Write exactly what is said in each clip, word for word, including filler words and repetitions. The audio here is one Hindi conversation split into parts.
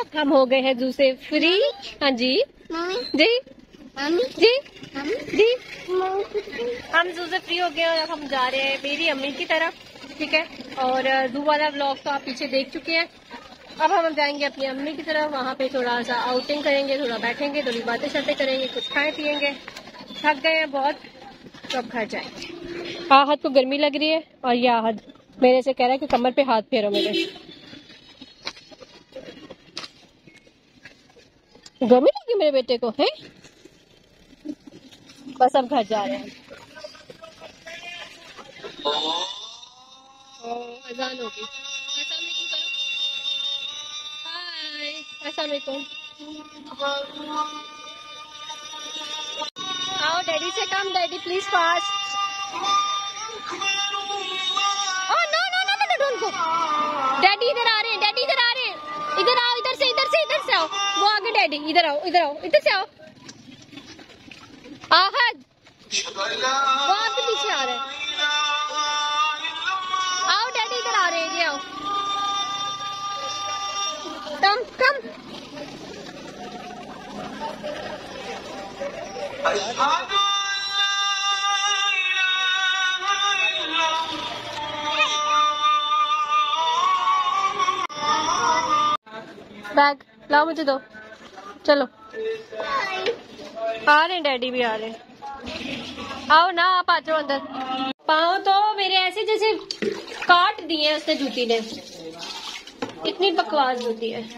हम हो गए हैं जू से फ्री। हाँ जी जी जी जी हम जू से फ्री हो गए और अब हम जा रहे हैं मेरी अम्मी की तरफ। ठीक है, और जू वाला व्लॉग तो आप पीछे देख चुके हैं। अब हम जाएंगे अपनी अम्मी की तरफ, वहाँ पे थोड़ा सा आउटिंग करेंगे, थोड़ा बैठेंगे, थोड़ी बातें शातें करेंगे, कुछ खाए पियेंगे। थक गए हैं बहुत, तो अब घर जाएंगे। आहद को गर्मी लग रही है और ये आहद मेरे से कह रहा है कि कमर पे हाथ फेरो मेरे। गर्मी लगी मेरे बेटे को है। बस अब घर जा रहे हैं। अजान होगी। अस्सलाम वालेकुम करो। हाय, अस्सलाम वालेकुम। आओ डैडी से come, daddy please fast. Oh no no no no don't go. Daddy इधर आ रहे हैं, डैडी इधर आ रहे हैं। इधर आओ, इधर से इधर से इधर से आओ। वो आगे डैडी, इधर आओ इधर आओ इधर से आओ। आहद वो आपके पीछे आ रहे हैं। आओ डैडी इधर आ रहे हैं, ये आओ। कम कम। बैग लाओ मुझे दो, चलो। आ रहे हैं डैडी भी आ रहे हैं। आओ ना, आप आ जाओ अंदर। पाँव तो मेरे ऐसे जैसे काट दिए हैं उसने जूती ने। इतनी बकवास जूती है।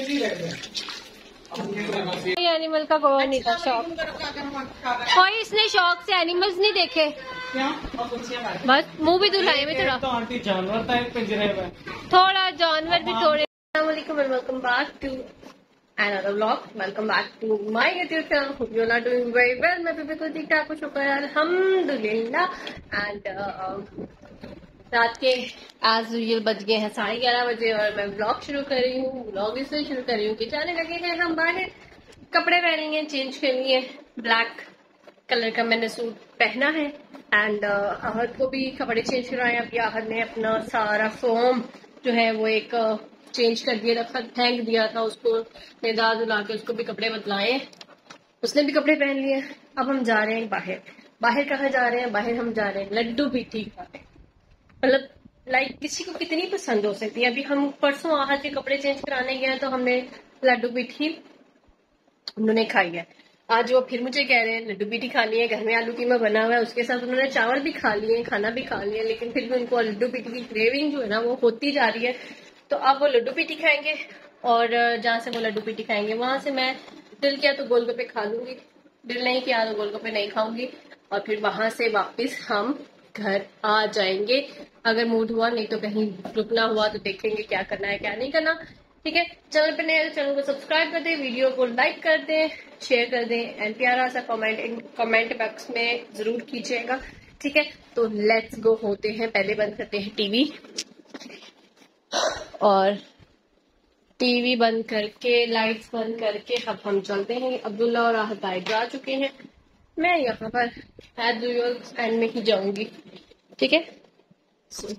एनिमल का कोई नहीं था शौक, कोई इसने शौक से एनिमल्स नहीं देखे। बस मुंह भी धुलाए में थोड़ा तो जानवर था पिंजरे में, थोड़ा जानवर भी थोड़े। Assalamualaikum and welcome back to another vlog. Welcome back to my YouTube channel. Hope you all are doing very well. मैं भी बिल्कुल ठीक ठाक हूँ, शुक्र है अल्हम्दुलिल्लाह। एंड रात के आज यूजुअल बज गए हैं साढ़े ग्यारह बजे और मैं व्लॉग शुरू कर रही हूँ। व्लॉग इसलिए शुरू कर रही हूँ कि जाने लगे हैं हम बाहर, कपड़े पहनेंगे, चेंज करेंगे। ब्लैक कलर का मैंने सूट पहना है एंड आहद को भी कपड़े चेंज करवाए। अभी आहद ने अपना सारा फॉर्म जो है वो एक चेंज कर दिया था, फेंक दिया था उसको, निदा धुला के उसको भी कपड़े बदलाए, उसने भी कपड़े पहन लिए। अब हम जा रहे हैं बाहर। बाहर कहाँ जा रहे हैं? बाहर हम जा रहे हैं लड्डू पीठी खाने। मतलब लाइक किसी को कितनी पसंद हो सकती है। अभी हम परसों आहद के कपड़े चेंज कराने गए तो हमने लड्डू पीठी उन्होंने खाई है। आज वो फिर मुझे कह रहे हैं लड्डू पीठी खानी है, घर में आलू कीमा बना हुआ है, उसके साथ उन्होंने चावल भी खा लिए, खाना भी खा लिया, लेकिन फिर भी उनको लड्डू पीठी की क्रेविंग जो है ना वो होती जा रही है। तो अब वो लड्डू पीठी खाएंगे और जहाँ से वो लड्डू पीठी खाएंगे वहां से मैं दिल किया तो गोलगप्पे खा लूंगी, दिल नहीं किया तो गोलगप्पे नहीं खाऊंगी, और फिर वहां से वापस हम घर आ जाएंगे। अगर मूड हुआ, नहीं तो कहीं रुकना हुआ तो देखेंगे क्या करना है क्या नहीं करना। ठीक है, चैनल पे नए चैनल को सब्सक्राइब कर दें, वीडियो को लाइक कर दें, शेयर कर दें एंड प्यारा सा कमेंट कमेंट बॉक्स में जरूर कीजिएगा। ठीक है, तो लेट्स गो होते हैं, पहले बंद करते हैं टीवी और टीवी बंद करके लाइट्स बंद करके अब हम चलते हैं। अब्दुल्ला और आहद बाहर जा चुके हैं, मैं यहाँ पर एज यूजुअल एंड में ही जाऊंगी। ठीक है, so,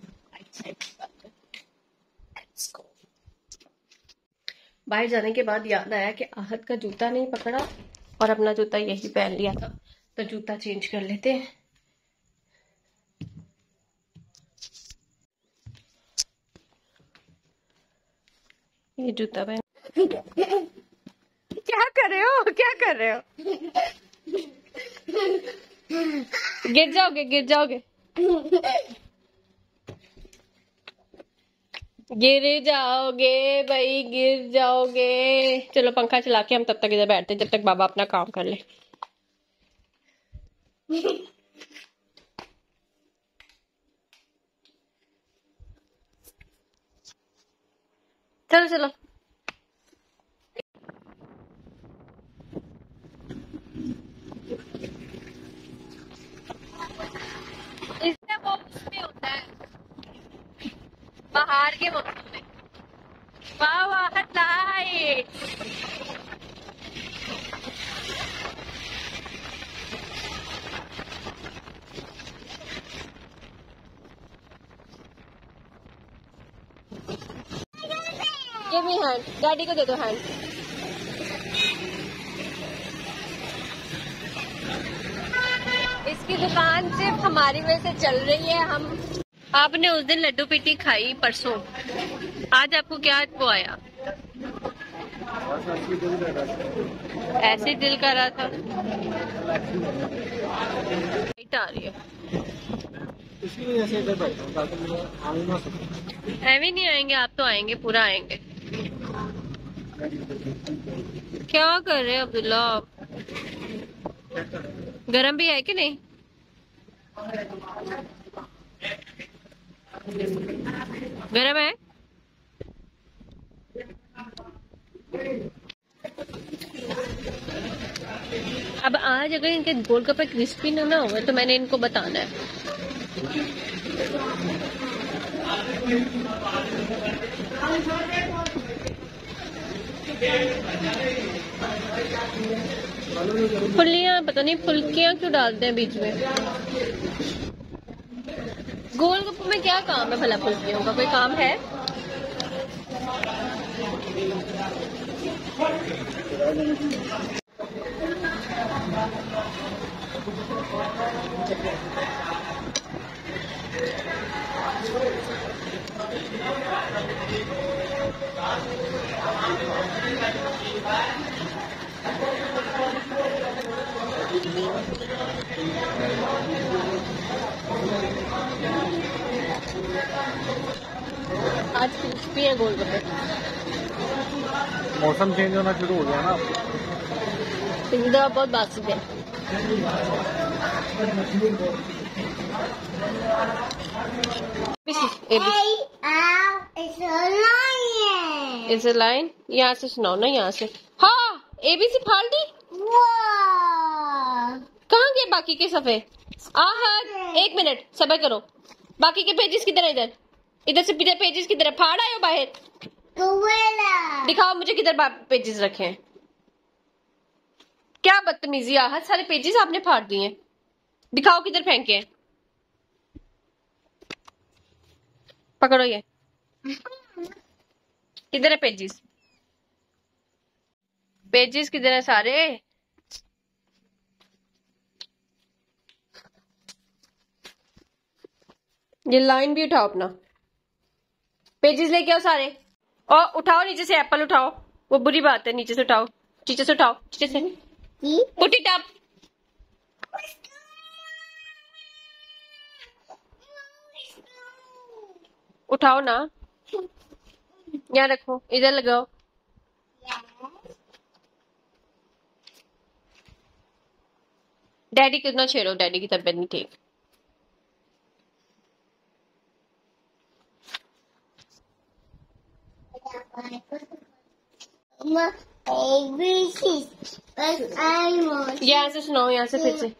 बाहर जाने के बाद याद आया कि आहद का जूता नहीं पकड़ा और अपना जूता यही पहन लिया था, तो जूता चेंज कर लेते हैं। ये जूता पहन क्या कर रहे हो, क्या कर रहे हो? गिर जाओगे, गिर जाओगे, गिर जाओगे भाई, गिर जाओगे। चलो पंखा चला के हम तब तक इधर बैठते जब तक बाबा अपना काम कर ले। चलो चलो इसमें वो उसमें होता है बाहर के मौसम में। वाह वाह लाइट, ये मी हैंड, डैडी को दे दो हैंड। इसकी दुकान सिर्फ हमारी वजह से चल रही है। हम आपने उस दिन लड्डू पीटी खाई परसों, आज आपको क्या वो आया? ऐसे दिल कर रहा था। आ रही है ऐवी नहीं आएंगे आप तो आएंगे, पूरा आएंगे। क्या कर रहे हैं अब्दुल्ला? गरम भी है कि नहीं? गरम है? अब आज अगर इनके गोलगप्पे क्रिस्पी ना ना हो तो मैंने इनको बताना है। फुल्लियां पता नहीं फुल्कियां क्यों डालते हैं बीच में। गोलगप्पे में क्या काम है भला? फुल्कियों का कोई काम है? आज क्रिस्पी है गोलगप्पे। मौसम चेंज होना शुरू हो गया ना, पिछली दफा बहुत बासी है। इस लाइन यहाँ से सुनाओ ना, यहाँ से। हाँ एबीसी फाड़ दी। कहाँ गए बाकी के सफे? आहद एक मिनट सब्र करो, बाकी के पेजेस किधर है? इधर इधर से इधर पेजेस किधर है? फाड़ आए हो बाहर? दिखाओ मुझे किधर पेजेस रखे हैं। क्या बदतमीजी आहद, सारे पेजेस आपने फाड़ दिए। दिखाओ किधर फेंके हैं। पकड़ो ये, किधर है पेजेस? पेजेस किधर है सारे? ये लाइन भी उठाओ अपना, पेजेस लेके आओ सारे। और उठाओ नीचे से, एप्पल उठाओ। वो बुरी बात है, नीचे से उठाओ, नीचे से उठाओ, नीचे से। Put it up. उठाओ ना, यहाँ रखो, इधर लगाओ। डैडी कितना छेड़ो, डैडी की तबीयत नहीं ठीक। यहाँ से सुनाओ, यहाँ से फिर से।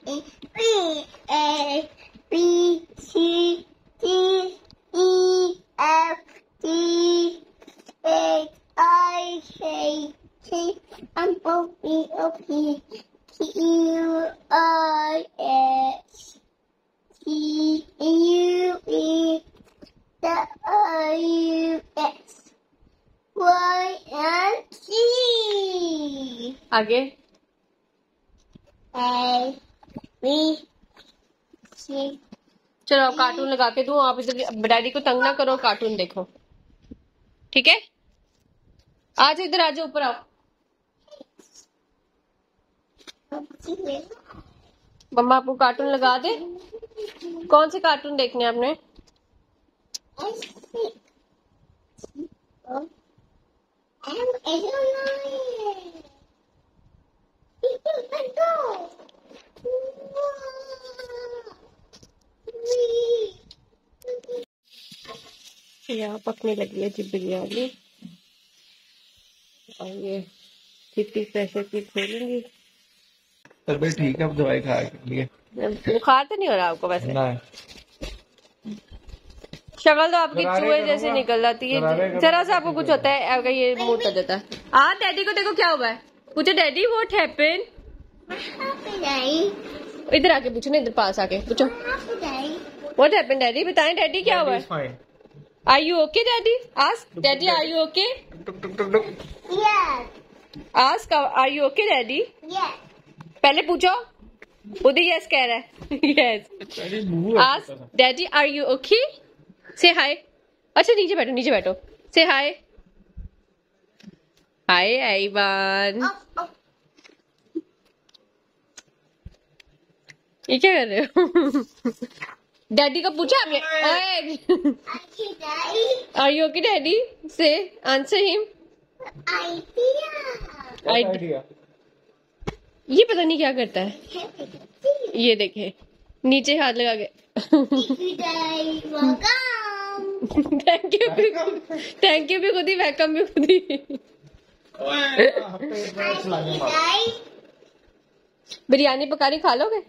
B C D E F G H I J K L M N O P Q R S T U V W X Y and Z। आगे A B C। चलो कार्टून लगा के दूं, आप इधर डैडी को तंग ना करो, कार्टून देखो ठीक है? आज इधर आ जाओ, ऊपर आओ। मम्मा आपको कार्टून लगा दे। कौन से कार्टून देखने आपने? यहाँ पकने लगी है जी बिरयानी, और ये कितनी प्रेशर की खोलूंगी। तबीयत ठीक है, अब दवाई खा के लिए। बुखार तो नहीं हो रहा आपको वैसे? शक्ल तो आपकी चूहे जैसे निकल जाती है, जरा सा आपको कुछ होता है अगर ये मुंह कर देता है। हाँ डैडी को देखो क्या हुआ है, पूछो डैडी व्हाट हैपेंड। इधर आके पूछो ना, इधर पास आके पूछो व्हाट हैपेंड डैडी, बताएं डैडी क्या हुआ है। Are you okay, Daddy? Ask Daddy, are you okay? Took took took took. Yes. Ask, are you okay, Daddy? Yes. पहले पूछो। उधर यस कह रहा है। Yes. अरे मुंह है Ask Daddy, are you okay? Say hi. अच्छा नीचे बैठो, नीचे बैठो। Say hi. Hi, Ivan. Oh, oh. ये क्या कर रहे हो? डैडी को पूछा आपने? ओए। Okay, Daddy. Are you okay, Daddy? Say, answer him. Idea. I- idea. ये पता नहीं क्या करता है। ये देखे, नीचे हाथ लगा के। Daddy, welcome. थैंक यू भी, थैंक यू भी खुद ही, वेलकम भी खुद ही। ओए, हफ्ते में चलाने वाला। Daddy. बिरयानी पकानी खा लोगे?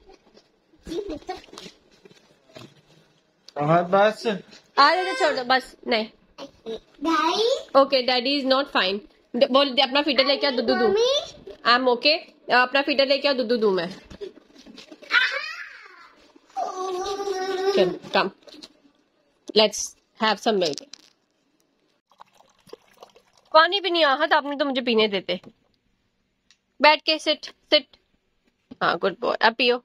हाँ बस। आ जाओ, छोड़ दो बस। नहीं, Daddy. Okay, daddy is not fine. बोल अपना फीटर लेके आ, दूध दूं। Mommy. I am okay. अपना फीटर लेके आ, दूध दूं मैं। चल come, let's have some milk. पानी भी नहीं आहत, आपने तो मुझे पीने देते। बैठ के, सिट सिट। हाँ गुड बॉय, अब पियो।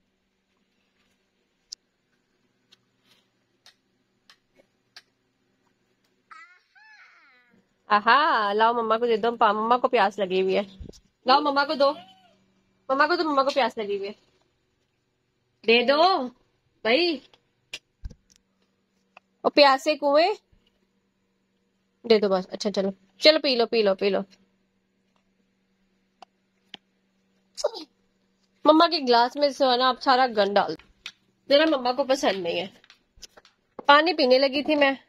आहा, लाओ मम्मा को दे दो, पा- मम्मा को प्यास लगी हुई है। लाओ मम्मा को दो, मम्मा को दो, मम्मा को प्यास लगी हुई है। दे दो भाई, और प्यासे कुएं दे दो बस। अच्छा चलो चलो, पी लो पी लो पी लो। मम्मा के गिलास में से ना आप सारा गंद डाल दो, मेरा मम्मा को पसंद नहीं है। पानी पीने लगी थी मैं।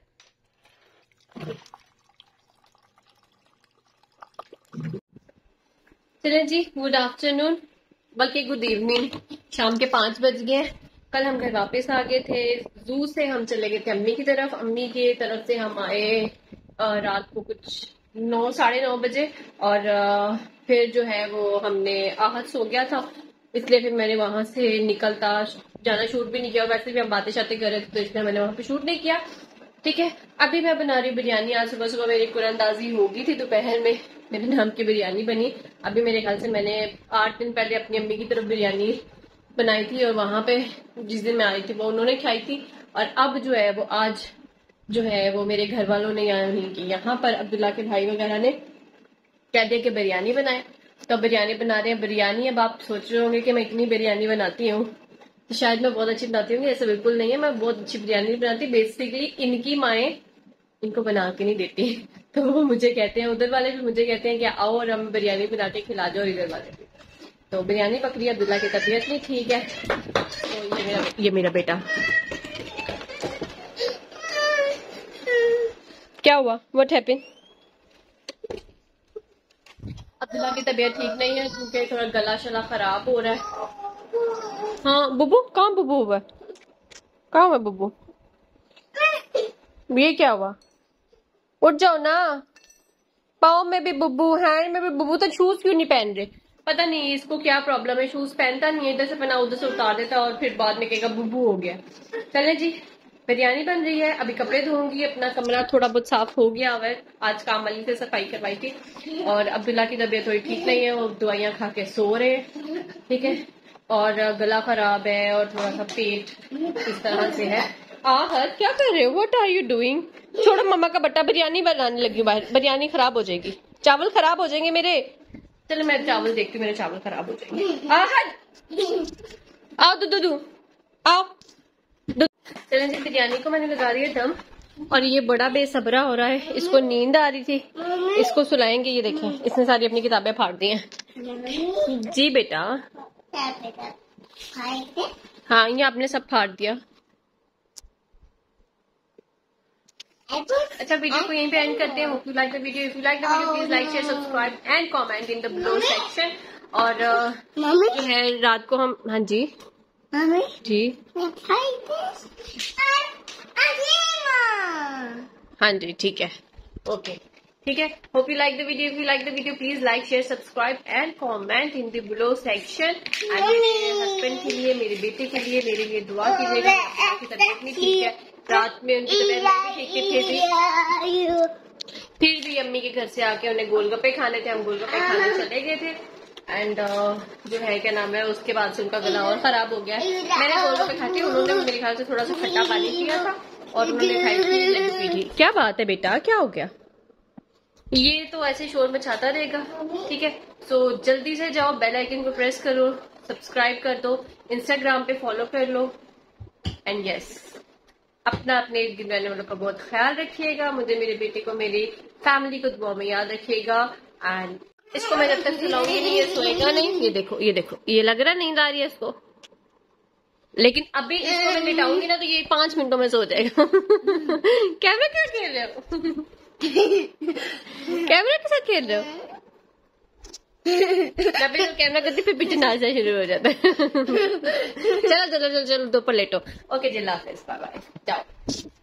चले जी, गुड आफ्टरनून, बल्कि गुड इवनिंग। शाम के पांच बज गए। कल हम घर वापस आ गए थे। जू से हम चले गए थे अम्मी की तरफ। अम्मी की तरफ से हम आए अ, रात को कुछ नौ साढ़े नौ बजे। और अ, फिर जो है वो हमने आहत सो गया था, इसलिए फिर मैंने वहां से निकलता जाना शूट भी नहीं किया। वैसे भी हम बातें शातें कर रहे थे, तो इसलिए मैंने वहां पे शूट नहीं किया। ठीक है, अभी मैं बना रही बिरयानी। आज सुबह सुबह मेरी कुरानदाजी हो गई थी, दोपहर में मेरे नाम की बिरयानी बनी। अभी मेरे ख्याल से मैंने आठ दिन पहले अपनी अम्मी की तरफ बिरयानी बनाई थी, और वहां पे जिस दिन मैं आई थी वो उन्होंने खाई थी। और अब जो है वो आज जो है वो मेरे घर वालों ने यानी कि यहाँ पर अब्दुल्ला के भाई वगैरह ने कह दिया कि बिरयानी बनाए, तो बिरयानी बना रहे हैं। बिरयानी, अब आप सोच रहे होंगे कि मैं इतनी बिरयानी बनाती हूँ, तो शायद मैं बहुत अच्छी बनाती हूँ। ऐसा बिल्कुल नहीं है, मैं बहुत अच्छी बिरयानी बनाती। बेसिकली इनकी माएँ इनको बना के नहीं देती, तो वो मुझे कहते हैं, उधर वाले भी मुझे कहते हैं कि आओ और हम बिरयानी बना के खिला जाओ, इधर वाले भी। तो बिरयानी पक रही है, अब्दुल्ला की तबीयत नहीं ठीक है, तो ये मेरा ये मेरा बेटा। क्या हुआ? What happened? अब्दुल्ला की तबीयत ठीक नहीं है क्योंकि थोड़ा गला शला खराब हो रहा है। हाँ बुब्बू, कहाँ बुब्बू हुआ? कहाँ हुआ बुब्बू? ये क्या हुआ? उठ जाओ ना, पाँव में भी बुब्बू, हैंड में भी बुब्बू। तो शूज क्यों नहीं पहन रहे? पता नहीं इसको क्या प्रॉब्लम है, शूज पहनता नहीं है। इधर से पहना उधर से उतार देता और फिर बाद में कहेगा बुब्बू हो गया। चले जी, बिरयानी बन रही है, अभी कपड़े धोऊंगी। अपना कमरा थोड़ा बहुत साफ हो गया हुआ है, आज काम वाली से सफाई करवाई थी। और अब्दुल्ला की तबीयत थोड़ी ठीक नहीं है, वो दवाइयाँ खा के सो रहे हैं। ठीक है, और गला खराब है और थोड़ा सा पेट इस तरह से है। आहत क्या कर रहे हो? What are you doing? छोड़ो मम्मा का बट्टा, बिरयानी बनाने लगी हूँ बाहर। बिरयानी खराब हो जाएगी, चावल खराब हो जाएंगे मेरे। चलो मैं चावल देखती हूँ, मेरे चावल खराब हो जाएंगे। आहत आओ, दूध दूध आओ। चलें जी, बिरयानी को मैंने लगा दिया दम, और ये बड़ा बेसब्रा हो रहा है, इसको नींद आ रही थी, इसको सुलाएंगे। ये देखें, इसने सारी अपनी किताबें फाड़ दी हैं। जी बेटा। हाँ, ये आपने सब फाड़ दिया। अच्छा, वीडियो को यहीं पे एंड करते हैं। Hope you like the video. If you like the video please like share subscribe and comment in the below section. और जो है रात को हम, हाँ जी Mommy, जी try this. हाँ जी ठीक है, ओके ठीक है। Hope you like the video. If you like the video please like share subscribe and comment in the below section. And मेरे हस्बैंड के लिए, मेरे बेटे के लिए, मेरे लिए दुआ कीजिएगा। की तबीयत नहीं ठीक है, रात में उनकी तबीयत नहीं ठीक थी, फिर भी फिर भी अम्मी के घर से आके उन्हें गोलगप्पे खाने थे, हम गोलगप्पे खाने चले गए थे। एंड uh, जो है क्या नाम है, उसके बाद से उनका गला और खराब हो गया है। मैंने गोलगप्पे खाते, उन्होंने मेरे ख्याल से थोड़ा सा खट्टा पानी पिया था और उन्होंने खाई थी लड्डू पी थी। क्या बात है बेटा, क्या हो गया? ये तो ऐसे शोर मचाता रहेगा, ठीक है। सो so, जल्दी से जाओ, बेल आइकन को प्रेस करो, सब्सक्राइब कर दो, इंस्टाग्राम पे फॉलो कर लो। एंड यस, अपना अपने इर्द गिर्द रहने वालों का बहुत ख्याल रखिएगा। मुझे, मेरे बेटे को, मेरी फैमिली को दुआ में याद रखिएगा। एंड इसको मैं जब तक सुलाऊंगी नहीं, ये सोएगा नहीं। ये देखो, ये देखो, ये लग रहा नींद आ रही है इसको, लेकिन अभी इसको मैं लिटाऊंगी ना तो ये पांच मिनटों में सो जाएगा। कैमरा क्या खेल रहे हो? कैमरा के साथ खेल रहे हो? जब भी कैमरा करती फिर पीछे नाचना शुरू हो जाता है। चलो चलो चलो चलो, दो पर लेटो। ओके, जिल्ला हाफिज, बाय बाय, जाओ।